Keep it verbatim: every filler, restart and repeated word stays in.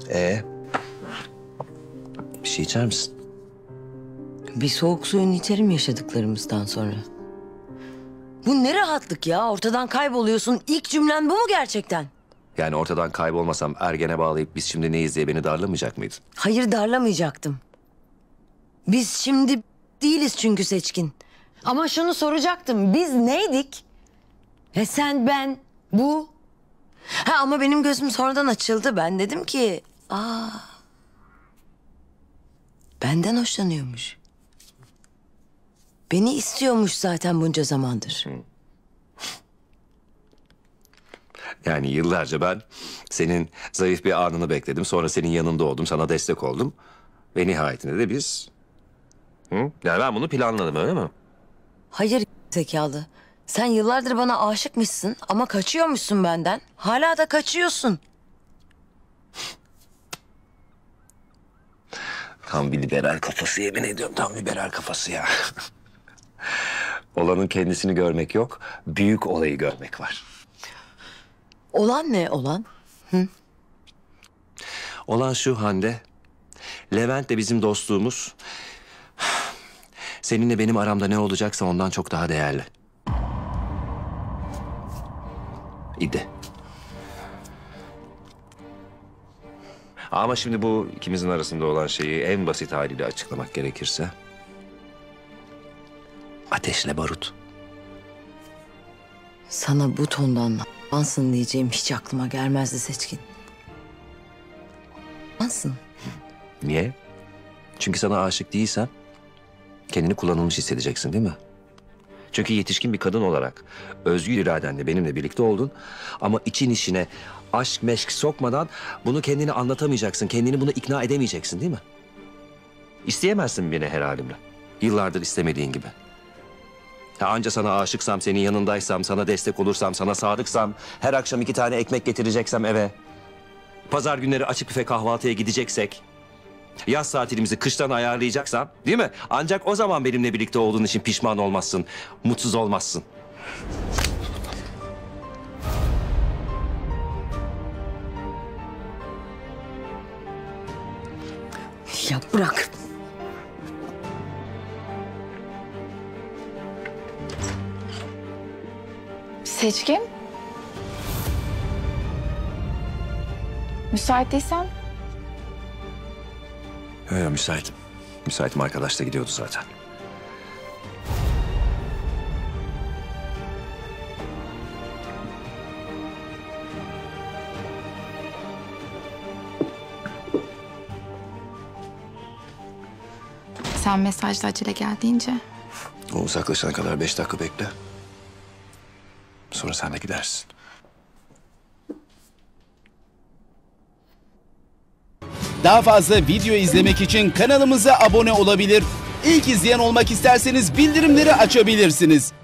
Ee, bir şey içer misin? Bir soğuk suyunu içerim yaşadıklarımızdan sonra. Bu ne rahatlık ya? Ortadan kayboluyorsun. İlk cümlen bu mu gerçekten? Yani ortadan kaybolmasam Ergen'e bağlayıp biz şimdi neyiz diye beni darlamayacak mıydın? Hayır, darlamayacaktım. Biz şimdi değiliz çünkü Seçkin. Ama şunu soracaktım. Biz neydik? E sen, ben, bu. Ha, ama benim gözüm sonradan açıldı. Ben dedim ki... Aa, benden hoşlanıyormuş. Beni istiyormuş zaten bunca zamandır. Yani yıllarca ben senin zayıf bir anını bekledim. Sonra senin yanında oldum, sana destek oldum. Ve nihayetinde de biz... Hı? Yani ben bunu planladım, öyle mi? Hayır zekalı. Sen yıllardır bana aşıkmışsın ama kaçıyormuşsun benden. Hala da kaçıyorsun. Tam bir liberal kafası, yemin ediyorum, tam liberal kafası ya. Olanın kendisini görmek yok, büyük olayı görmek var. Olan ne olan? Hı? Olan şu Hande, Levent de bizim dostluğumuz... Seninle benim aramda ne olacaksa ondan çok daha değerli. İdi. Ama şimdi bu ikimizin arasında olan şeyi en basit haliyle açıklamak gerekirse... Ateşle barut. Sana bu tondan ansın diyeceğim hiç aklıma gelmezdi Seçkin. Ansın. Niye? Çünkü sana aşık değilsem kendini kullanılmış hissedeceksin, değil mi? Çünkü yetişkin bir kadın olarak özgür iradenle benimle birlikte oldun ama için işine aşk meşk sokmadan bunu kendini anlatamayacaksın, kendini buna ikna edemeyeceksin, değil mi? İsteyemezsin beni her halimle. Yıllardır istemediğin gibi. Ha, anca sana aşıksam, senin yanındaysam, sana destek olursam, sana sadıksam, her akşam iki tane ekmek getireceksem eve, pazar günleri açık büfe kahvaltıya gideceksek, yaz tatilimizi kıştan ayarlayacaksam, değil mi? Ancak o zaman benimle birlikte olduğun için pişman olmazsın, mutsuz olmazsın. Ya bırak. Seçkin. Müsait değilsen. Yok yok, müsaitim. Müsaitim, arkadaş da gidiyordu zaten. Sen mesajla acele geldiğince. O uzaklaşana kadar beş dakika bekle. Sonra sen de gidersin. Daha fazla video izlemek için kanalımıza abone olabilir. İlk izleyen olmak isterseniz bildirimleri açabilirsiniz.